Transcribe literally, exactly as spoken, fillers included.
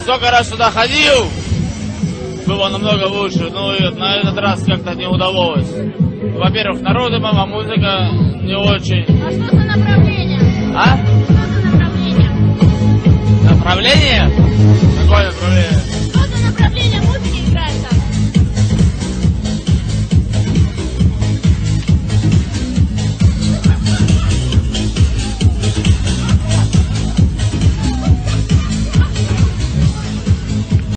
Сколько раз сюда ходил, было намного лучше, но и на этот раз как-то не удалось. Во-первых, народу мало, музыка не очень. А что за направление? А? Что за направление? Направление? Какое